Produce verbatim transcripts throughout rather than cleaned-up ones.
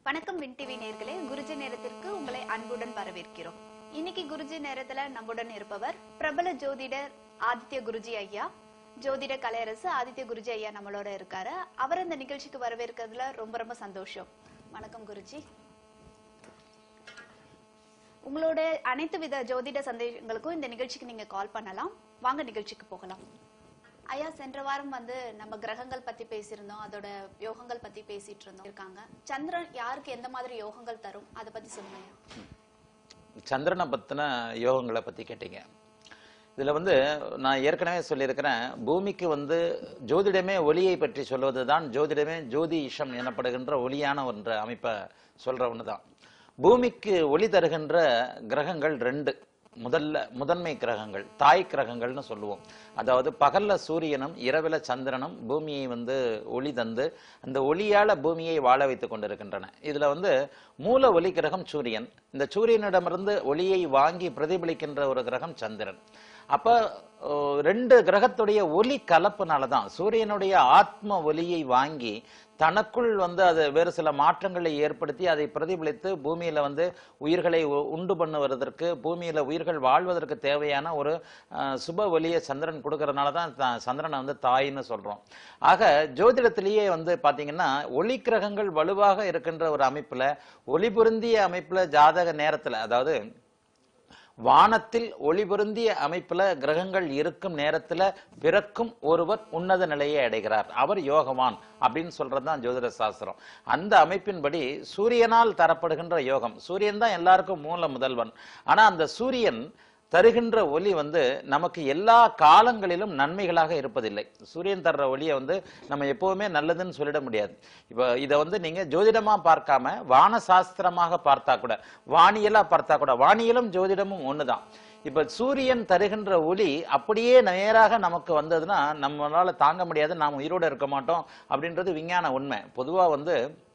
வணக்கம் win TV நேயர்களே, குருஜி நேரத்திற்கு உங்களை அன்புடன் வரவேற்கிறோம். இன்னைக்கு குருஜி நேரத்துல நம்முடன் இருப்பவர் பிரபல ஜோதிடர் ஆதித்ய குருஜி ஐயா. ஜோதிட கலையரசு ஆதித்ய குருஜி ஐயா நம்மளோட இருக்காரு. அவர் இந்த நிகழ்ச்சிக்கு வரவேற்கிறதுல ரொம்ப ரொம்ப சந்தோஷம். வணக்கம் குருஜி. உங்களோட அனைத்து வித ஜோதிட சந்தேகங்களுக்கும் இந்த நிகழ்ச்சிக்கு நீங்க கால் பண்ணலாம். வாங்க நிகழ்ச்சிக்கு போகலாம். ஐயா, சென்ற வாரம் வந்து நம்ம கிரகங்கள் பத்தி பேசியிருந்தோம், அதோட யோகங்கள் பத்தி பேசிட்டு இருந்தோம் இருக்காங்க. சந்திரன் யாருக்கு எந்த மாதிரி யோகங்கள் தரும், அதை பத்தி சொல்லுங்க ஐயா. சந்திரனை பத்தின யோகங்களை பத்தி கேட்டீங்க. இதுல வந்து நான் ஏற்கனவே சொல்லியிருக்கிறேன், பூமிக்கு வந்து ஜோதிடமே ஒளியை பற்றி சொல்வதுதான் ஜோதிடமே ஜோதிஷம் எனப்படுகின்ற ஒளியான ஒன்ற அமைப்பை சொல்ற ஒண்ணுதான். பூமிக்கு ஒளி தருகின்ற கிரகங்கள் ரெண்டு. முதல்ல முதன்மை கிரகங்கள் தாய் கிரகங்கள்னு சொல்லுவோம். அதாவது பகல்ல சூரியனும் இரவில சந்திரனும் பூமியை வந்து ஒளி தந்து அந்த ஒளியால பூமியை வாழ வைத்துக் கொண்டிருக்கின்றன. இதுல வந்து மூல ஒளி கிரகம் சூரியன். இந்த சூரியனிடமிருந்து ஒளியை வாங்கி பிரதிபலிக்கின்ற ஒரு கிரகம் சந்திரன். அப்ப ரெண்டு கிரகத்துடைய ஒளி கலப்புனாலதான் சூரியனுடைய ஆத்ம ஒளியை வாங்கி தனக்குள் வந்து அது வேறு சில மாற்றங்களை ஏற்படுத்தி அதை பிரதிபலித்து பூமியில வந்து உயிர்களை உண்டு பண்ணுவதற்கு, பூமியில உயிர்கள் வாழ்வதற்கு தேவையான ஒரு சுப ஒளியை சந்திரன் கொடுக்கறதுனாலதான் சந்திரனை வந்து தாயின்னு சொல்றோம். ஆக ஜோதிடத்திலேயே வந்து பாத்தீங்கன்னா ஒளி கிரகங்கள் வலுவாக இருக்கின்ற ஒரு அமைப்புல, ஒளி பொருந்திய அமைப்புல ஜாதக நேரத்துல, அதாவது வானத்தில் ஒளி பொருந்திய அமைப்புல கிரகங்கள் இருக்கும் நேரத்துல பிறக்கும் ஒருவர் உன்னத நிலையை அடைகிறார், அவர் யோகவான் அப்படின்னு சொல்றதுதான் ஜோதிட சாஸ்திரம். அந்த அமைப்பின்படி சூரியனால் தரப்படுகின்ற யோகம், சூரியன் தான் எல்லாருக்கும் மூல முதல்வன். ஆனா அந்த சூரியன் தருகின்ற ஒளி வந்து நமக்கு எல்லா காலங்களிலும் நன்மைகளாக இருப்பதில்லை. சூரியன் தர்ற ஒளியை வந்து நம்ம எப்பவுமே நல்லதுன்னு சொல்லிட முடியாது. இப்போ இதை வந்து நீங்க ஜோதிடமா பார்க்காம வான சாஸ்திரமாக பார்த்தா கூட, வானியலா பார்த்தா கூட, வானியலும் ஜோதிடமும் ஒண்ணுதான். இப்ப சூரியன் தருகின்ற ஒளி அப்படியே நேராக நமக்கு வந்ததுன்னா நம்மளால தாங்க முடியாது, நாம் உயிரோடு இருக்க மாட்டோம் அப்படின்றது விஞ்ஞான உண்மை. பொதுவா வந்து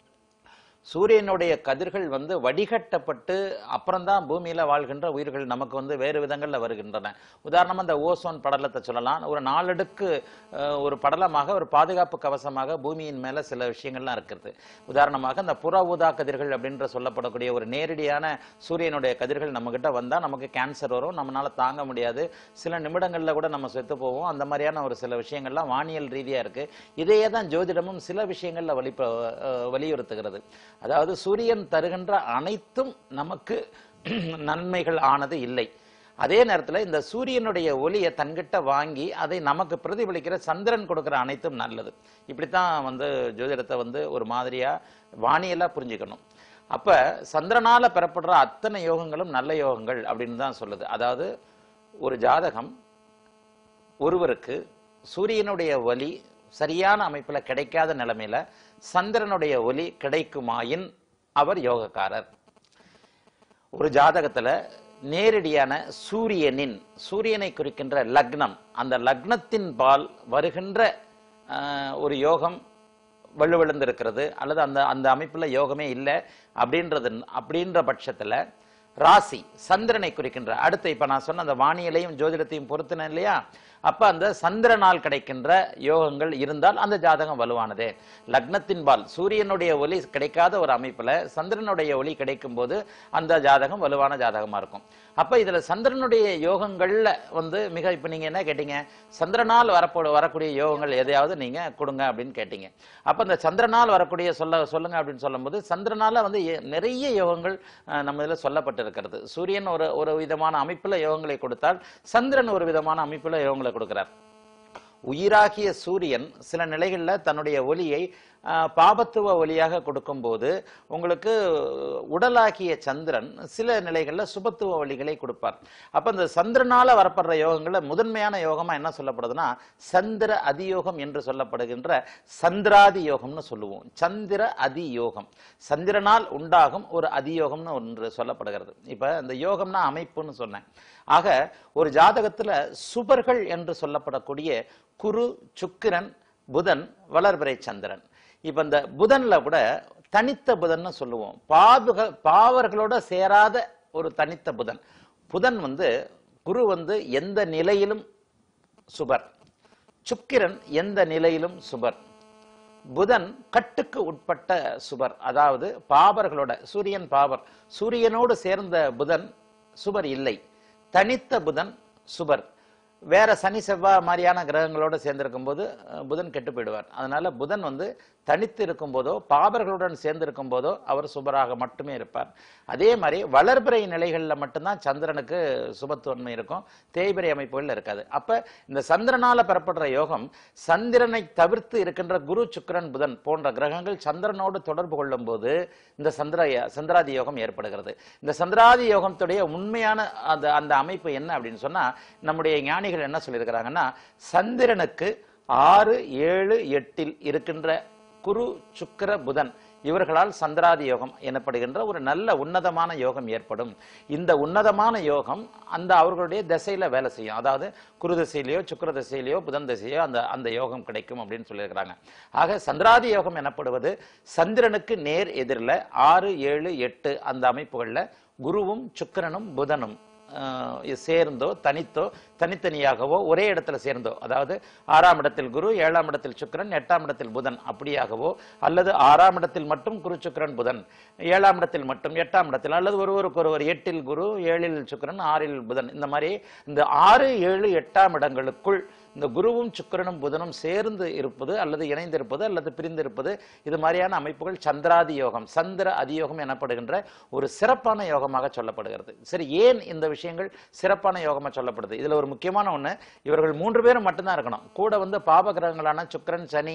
சூரியனுடைய கதிர்கள் வந்து வடிகட்டப்பட்டு அப்புறம்தான் பூமியில வாழ்கின்ற உயிர்கள் நமக்கு வந்து வேறு விதங்கள்ல வருகின்றன. உதாரணமா இந்த ஓசோன் படலத்தை சொல்லலாம். ஒரு நாலடுக்கு ஒரு படலமாக, ஒரு பாதுகாப்பு கவசமாக பூமியின் மேல சில விஷயங்கள்லாம் இருக்கிறது. உதாரணமாக இந்த புற ஊதா கதிர்கள் அப்படின்ற சொல்லப்படக்கூடிய ஒரு நேரடியான சூரியனுடைய கதிர்கள் நம்ம கிட்ட வந்தா நமக்கு கேன்சர் வரும், நம்மளால தாங்க முடியாது, சில நிமிடங்கள்ல கூட நம்ம செத்து போவோம். அந்த மாதிரியான ஒரு சில விஷயங்கள்லாம் வானியல் ரீதியா இருக்கு. இதையே தான் ஜோதிடமும் சில விஷயங்கள்ல வலி வலியுறுத்துகிறது. அதாவது சூரியன் தருகின்ற அனைத்தும் நமக்கு நன்மைகள் ஆனது இல்லை. அதே நேரத்தில் இந்த சூரியனுடைய ஒளியை தன்கிட்ட வாங்கி அதை நமக்கு பிரதிபலிக்கிற சந்திரன் கொடுக்கிற அனைத்தும் நல்லது. இப்படித்தான் வந்து ஜோதிடத்தை வந்து ஒரு மாதிரியா வானியலா புரிஞ்சுக்கணும். அப்ப சந்திரனால பெறப்படுற அத்தனை யோகங்களும் நல்ல யோகங்கள் அப்படின்னு தான் சொல்லுது. அதாவது ஒரு ஜாதகம் ஒருவருக்கு சூரியனுடைய ஒளி சரியான அமைப்புல கிடைக்காத நிலைமையில சந்திரனுடைய ஒளி கிடைக்குமாயின் அவர் யோகக்காரர். ஒரு ஜாதகத்துல நேரடியான சூரியனின், சூரியனை குறிக்கின்ற லக்னம், அந்த லக்னத்தின் பால் வருகின்ற ஒரு யோகம் வலுவிழந்திருக்கிறது, அல்லது அந்த அந்த அமைப்புல யோகமே இல்லை அப்படின்றது அப்படின்ற பட்சத்துல ராசி சந்திரனை குறிக்கின்ற, அடுத்து இப்ப நான் சொன்ன அந்த வானியலையும் ஜோதிடத்தையும் பொறுத்தினேன் இல்லையா, அப்ப அந்த சந்திரனால் கிடைக்கின்ற யோகங்கள் இருந்தால் அந்த ஜாதகம் வலுவானதே. லக்னத்தின் பால் சூரியனுடைய ஒளி கிடைக்காத ஒரு அமைப்புல சந்திரனுடைய ஒளி கிடைக்கும் போது அந்த ஜாதகம் வலுவான ஜாதகமா இருக்கும். அப்ப இதுல சந்திரனுடைய யோகங்கள்ல வந்து மிக, இப்ப நீங்க என்ன கேட்டீங்க, சந்திரனால் வரப்போ வரக்கூடிய யோகங்கள் எதையாவது நீங்க கொடுங்க அப்படின்னு கேட்டீங்க. அப்ப இந்த சந்திரனால் வரக்கூடிய சொல்ல சொல்லுங்க அப்படின்னு சொல்லும் போது சந்திரனால வந்து நிறைய யோகங்கள் நம்ம இதுல சொல்லப்பட்டிருக்கிறது. சூரியன் ஒரு ஒரு விதமான அமைப்புல யோகங்களை கொடுத்தால் சந்திரன் ஒரு விதமான அமைப்புல யோகங்களை கொடுக்கிறார். உயிராகிய சூரியன் சில நிலைகள்ல தன்னுடைய ஒளியை பாபத்துவ ஒளியாக கொடுக்கும் போது உங்களுக்கு உடலாகிய சந்திரன் சில நிலைகள்ல சுபத்துவ ஒளிகளை கொடுப்பார். அப்ப இந்த சந்திரனால வரப்படுற யோகங்கள்ல முதன்மையான யோகமா என்ன சொல்லப்படுதுன்னா சந்திர அதியோகம் என்று சொல்லப்படுகின்ற சந்திராதி யோகம்னு சொல்லுவோம். சந்திர அதியோகம், சந்திரனால் உண்டாகும் ஒரு அதியோகம்னு ஒன்று சொல்லப்படுகிறது. இப்ப இந்த யோகம்னா அமைப்புன்னு சொன்னேன். ஆக ஒரு ஜாதகத்துல சுபர்கள் என்று சொல்லப்படக்கூடிய குரு, சுக்கிரன், புதன், வளர்பிறை சந்திரன். இப்ப இந்த புதன்ல கூட தனித்த புதன் சொல்லுவோம். பாதுக பாவர்களோட சேராத ஒரு தனித்த புதன். புதன் வந்து குரு வந்து எந்த நிலையிலும் சுபர், சுக்கிரன் எந்த நிலையிலும் சுபர், புதன் கட்டுக்கு உட்பட்ட சுபர், அதாவது பாபர்களோட, சூரியன் பாபர், சூரியனோடு சேர்ந்த புதன் சுபர் இல்லை. தனித்த புதன் சுபர். வேற சனி செவ்வாய் மாதிரியான கிரகங்களோடு சேர்ந்திருக்கும் போது புதன் கெட்டு போயிடுவார். அதனால புதன் வந்து தனித்து இருக்கும் போதோ பாபர்களுடன் சேர்ந்து இருக்கும் போதோ அவர் சுபராக மட்டுமே இருப்பார். அதே மாதிரி வளர்பிறை நிலைகளில் மட்டும்தான் சந்திரனுக்கு சுபத்துவன்மை இருக்கும், தேய்பிறை அமைப்புகள் இருக்காது. அப்ப இந்த சந்திரனால பெறப்படுற யோகம் சந்திரனை தவிர்த்து இருக்கின்ற குரு சுக்கிரன் புதன் போன்ற கிரகங்கள் சந்திரனோடு தொடர்பு கொள்ளும் போது இந்த சந்திர சந்திராதி யோகம் ஏற்படுகிறது. இந்த சந்திராதி யோகத்துடைய உண்மையான அந்த அந்த அமைப்பு என்ன அப்படின்னு சொன்னா, நம்முடைய ஞானிகள் என்ன சொல்லியிருக்கிறாங்கன்னா, சந்திரனுக்கு ஆறு ஏழு எட்டில் இருக்கின்ற குரு சுக்கிர புதன் இவர்களால் சந்திராதி யோகம் எனப்படுகின்ற ஒரு நல்ல உன்னதமான யோகம் ஏற்படும். இந்த உன்னதமான யோகம் அந்த அவர்களுடைய திசையில வேலை செய்யும். அதாவது குரு திசையிலையோ சுக்கிர திசையிலையோ புதன் திசையோ அந்த அந்த யோகம் கிடைக்கும் அப்படின்னு சொல்லியிருக்கிறாங்க. ஆக சந்திராதி யோகம் எனப்படுவது சந்திரனுக்கு நேர் எதிரில் ஆறு ஏழு எட்டு அந்த அமைப்புகள்ல குருவும் சுக்கிரனும் புதனும் சேர்ந்தோ தனித்தோ தனித்தனியாகவோ ஒரே இடத்துல சேர்ந்தோ, அதாவது ஆறாம் இடத்தில் குரு, ஏழாம் இடத்தில் சுக்கிரன், எட்டாம் இடத்தில் புதன் அப்படியாகவோ, அல்லது ஆறாம் இடத்தில் மட்டும் குரு சுக்கிரன் புதன், ஏழாம் இடத்தில் மட்டும் எட்டாம் இடத்தில், அல்லது ஒருவருக்கு ஒருவர் எட்டில் குரு ஏழில் சுக்கிரன் ஆறில் புதன், இந்த மாதிரி இந்த ஆறு ஏழு எட்டாம் இடங்களுக்குள் இந்த குருவும் சுக்கிரனும் புதனும் சேர்ந்து இருப்பது அல்லது இணைந்திருப்பது அல்லது பிரிந்திருப்பது, இது மாதிரியான அமைப்புகள் சந்திராதி யோகம், சந்திர அதியோகம் எனப்படுகின்ற ஒரு சிறப்பான யோகமாக சொல்லப்படுகிறது. சரி, ஏன் இந்த விஷயங்கள் சிறப்பான யோகமாக சொல்லப்படுது? இதுல ஒரு முக்கியமான ஒண்ணு, இவர்கள் மூன்று பேரும் மட்டும்தான் இருக்கணும். கூட வந்து பாப கிரகங்களான சுக்கிரன், சனி,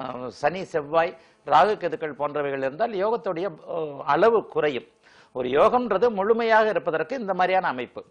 சனி செவ்வாய், ராகு கேதுக்கள் போன்றவைகள் இருந்தால் யோகத்துடைய அளவு குறையும். ஒரு யோகம்ன்றது முழுமையாக இருப்பதற்கு இந்த மாதிரியான அமைப்பு.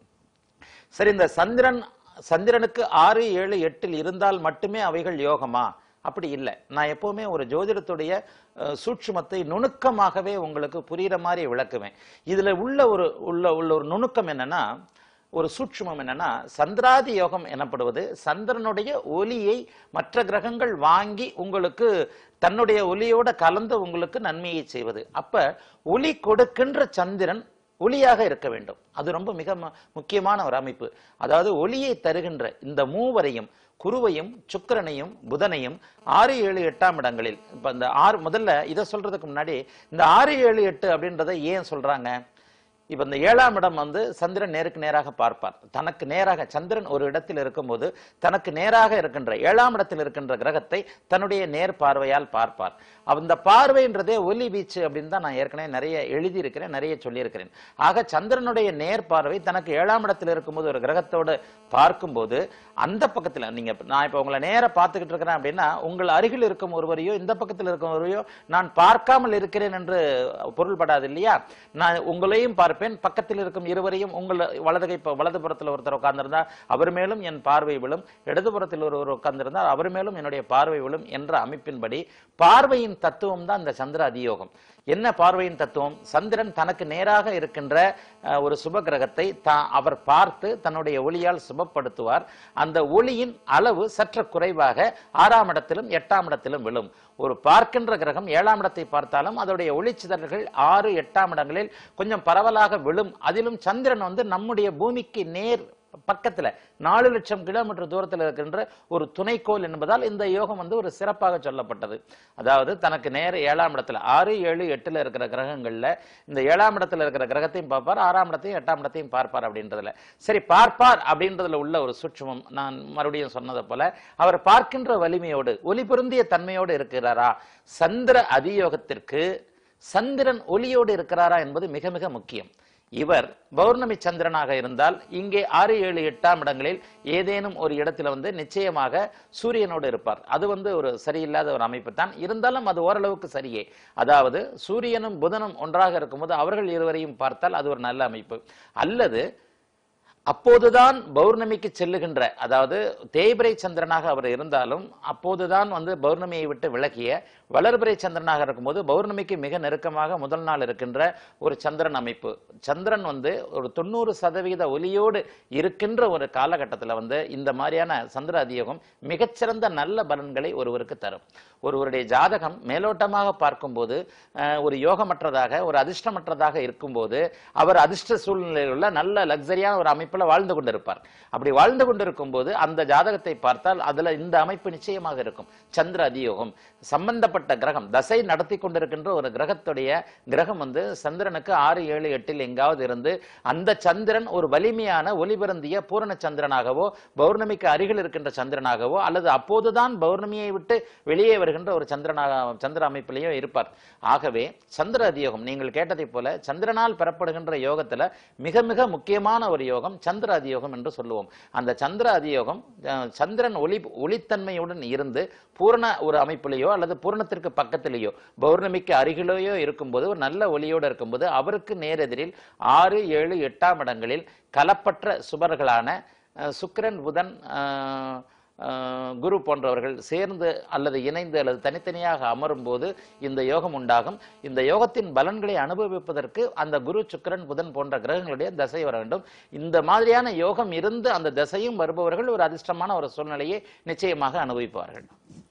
சரி, இந்த சந்திரன் சந்திரனுக்கு ஆறு ஏழு எட்டில் இருந்தால் மட்டுமே அவைகள் யோகமா? அப்படி இல்லை. நான் எப்பவுமே ஒரு ஜோதிடத்துடைய சூட்சுமத்தை நுணுக்கமாகவே உங்களுக்கு புரியுற மாதிரி விளக்குவேன். இதுல உள்ள ஒரு உள்ள உள்ள ஒரு நுணுக்கம் என்னன்னா, ஒரு சூட்சுமம் என்னன்னா, சந்திராதி யோகம் எனப்படுவது சந்திரனுடைய ஒளியை மற்ற கிரகங்கள் வாங்கி உங்களுக்கு தன்னுடைய ஒளியோட கலந்து உங்களுக்கு நன்மையை செய்வது. அப்ப ஒளி கொடுக்கின்ற சந்திரன் ஒளியாக இருக்க வேண்டும். அது ரொம்ப மிக முக்கியமான ஒரு அமைப்பு. அதாவது ஒளியை தருகின்ற இந்த மூவரையும், குருவையும் சுக்கிரனையும் புதனையும் ஆறு ஏழு எட்டாம் இடங்களில், இப்ப இந்த ஆறு முதல்ல இதை சொல்றதுக்கு முன்னாடி இந்த ஆறு ஏழு எட்டு அப்படின்றத ஏன் சொல்றாங்க? இப்ப இந்த ஏழாம் இடம் வந்து சந்திரன் நேருக்கு நேராக பார்ப்பார். தனக்கு நேராக சந்திரன் ஒரு இடத்தில் இருக்கும்போது தனக்கு நேராக இருக்கின்ற ஏழாம் இடத்தில் இருக்கின்ற கிரகத்தை தன்னுடைய நேர் பார்வையால் பார்ப்பார். அந்த பார்வைன்றதே ஒலி வீச்சு அப்படின்னு தான் நான் ஏற்கனவே நிறைய எழுதியிருக்கிறேன், நிறைய சொல்லியிருக்கிறேன். ஆக சந்திரனுடைய நேர் பார்வை தனக்கு ஏழாம் இடத்தில் இருக்கும்போது ஒரு கிரகத்தோடு பார்க்கும்போது அந்த பக்கத்துல நீங்க, நான் இப்ப உங்களை நேர பார்த்துக்கிட்டு இருக்கிறேன் அப்படின்னா உங்கள் அருகில் இருக்கும் ஒருவரையோ இந்த பக்கத்தில் இருக்கும் ஒருவரையோ நான் பார்க்காமல் இருக்கிறேன் என்று பொருள்படாது இல்லையா? நான் உங்களையும் பார்ப்பேன், பக்கத்தில் இருக்கும் இருவரையும், உங்கள் வலதுகை வலதுபுறத்தில் ஒருத்தர் உட்கார்ந்திருந்தா அவர் மேலும் என் பார்வை விழும், இடதுபுறத்தில் ஒருவர் உட்கார்ந்திருந்தால் அவர் மேலும் என்னுடைய பார்வை விழும் என்ற அமைப்பின்படி பார்வையின் தத்துவம் தான் இந்த சந்திர அதியோகம். என்ன பார்வையின் தத்துவம்? சந்திரன் தனக்கு நேராக இருக்கின்ற ஒரு சுப கிரகத்தை அவர் பார்த்து தன்னுடைய ஒளியால் சுபப்படுத்துவார். அந்த ஒளியின் அளவு சற்று குறைவாக ஆறாம் இடத்திலும் எட்டாம் இடத்திலும் விழும். ஒரு பார்க்கின்ற கிரகம் ஏழாம் இடத்தை பார்த்தாலும் அதோடைய ஒளிச்சிதறல்கள் ஆறு எட்டாம் இடங்களில் கொஞ்சம் பரவலாக விழும். அதிலும் சந்திரன் வந்து நம்முடைய பூமிக்கு நேர் பக்கத்துல நாலு லட்சம் கிலோமீட்டர் தூரத்தில் இருக்கின்ற ஒரு துணைக்கோள் என்பதால் இந்த யோகம் வந்து ஒரு சிறப்பாக சொல்லப்பட்டது. அதாவது தனக்கு நேர ஏழாம் இடத்துல ஆறு ஏழு எட்டுல இருக்கிற கிரகங்கள்ல இந்த ஏழாம் இடத்துல இருக்கிற கிரகத்தையும் பார்ப்பார், ஆறாம் இடத்தையும் எட்டாம் இடத்தையும் பார்ப்பார் அப்படின்றதுல. சரி, பார்ப்பார் அப்படின்றதுல உள்ள ஒரு சூட்சுமம் நான் மறுபடியும் சொன்னதை போல அவர் பார்க்கின்ற வலிமையோடு ஒளி பொருந்திய தன்மையோடு இருக்கிறாரா? சந்திர அதியோகத்திற்கு சந்திரன் ஒளியோடு இருக்கிறாரா என்பது மிக மிக முக்கியம். இவர் பௌர்ணமி சந்திரனாக இருந்தால் இங்கே ஆறு ஏழு எட்டாம் இடங்களில் ஏதேனும் ஒரு இடத்துல வந்து நிச்சயமாக சூரியனோடு இருப்பார். அது வந்து ஒரு சரியில்லாத ஒரு அமைப்பு தான். இருந்தாலும் அது ஓரளவுக்கு சரியே. அதாவது சூரியனும் புதனும் ஒன்றாக இருக்கும்போது அவர்கள் இருவரையும் பார்த்தால் அது ஒரு நல்ல அமைப்பு. அல்லது அப்போதுதான் பௌர்ணமிக்கு செல்லுகின்ற, அதாவது தேய்பிறை சந்திரனாக அவர் இருந்தாலும் அப்போதுதான் வந்து பௌர்ணமியை விட்டு விலகிய வளர்பிறை சந்திரனாக இருக்கும்போது பௌர்ணமிக்கு மிக நெருக்கமாக முதல் நாள் இருக்கின்ற ஒரு சந்திரன் அமைப்பு. சந்திரன் வந்து ஒரு தொண்ணூறு சதவீத ஒளியோடு இருக்கின்ற ஒரு காலகட்டத்தில் வந்து இந்த மாதிரியான சந்திர அதியோகம் மிகச்சிறந்த நல்ல பலன்களை ஒருவருக்கு தரும். ஒருவருடைய ஜாதகம் மேலோட்டமாக பார்க்கும்போது ஒரு யோகமற்றதாக ஒரு அதிர்ஷ்டமற்றதாக இருக்கும்போது அவர் அதிர்ஷ்ட சூழ்நிலையில் உள்ள நல்ல லக்ஸரியான ஒரு அமைப்பில் அமைப்புல வாழ்ந்து கொண்டிருப்பார். அப்படி வாழ்ந்து கொண்டிருக்கும் போது அந்த ஜாதகத்தை பார்த்தால் அதுல இந்த அமைப்பு நிச்சயமாக இருக்கும். சந்திர அதியோகம் சம்பந்தப்பட்ட கிரகம் தசை நடத்தி கொண்டிருக்கின்ற ஒரு கிரகத்துடைய கிரகம் வந்து சந்திரனுக்கு ஆறு ஏழு எட்டில் எங்காவது இருந்து அந்த சந்திரன் ஒரு வலிமையான ஒளிபரந்திய பூரண சந்திரனாகவோ பௌர்ணமிக்கு அருகில் இருக்கின்ற சந்திரனாகவோ அல்லது அப்போதுதான் பௌர்ணமியை விட்டு வெளியே வருகின்ற ஒரு சந்திரனாக சந்திர அமைப்பிலேயோ இருப்பார். ஆகவே சந்திர அதியோகம் நீங்கள் கேட்டதை போல சந்திரனால் பெறப்படுகின்ற யோகத்துல மிக மிக முக்கியமான ஒரு யோகம் சந்திர அதியோகம் என்று சொல்லுவோம். அந்த சந்திர அதியோகம் சந்திரன் ஒளி ஒளித்தன்மையுடன் இருந்து பூரண ஒரு அமைப்பிலேயோ அல்லது பூரணத்திற்கு பக்கத்திலேயோ பௌர்ணமிக்கு அருகிலேயோ இருக்கும்போது ஒரு நல்ல ஒளியோடு இருக்கும்போது அவருக்கு நேரெதிரில் ஆறு ஏழு எட்டாம் இடங்களில் கலப்பற்ற சுபர்களான சுக்கிரன் புதன் குரு போன்றவர்கள் சேர்ந்து அல்லது இணைந்து அல்லது தனித்தனியாக அமரும் போது இந்த யோகம் உண்டாகும். இந்த யோகத்தின் பலன்களை அனுபவிப்பதற்கு அந்த குரு சுக்கிரன் புதன் போன்ற கிரகங்களுடைய தசை வர வேண்டும். இந்த மாதிரியான யோகம் இருந்து அந்த தசையும் வருபவர்கள் ஒரு அதிர்ஷ்டமான ஒரு சூழ்நிலையை நிச்சயமாக அனுபவிப்பார்கள்.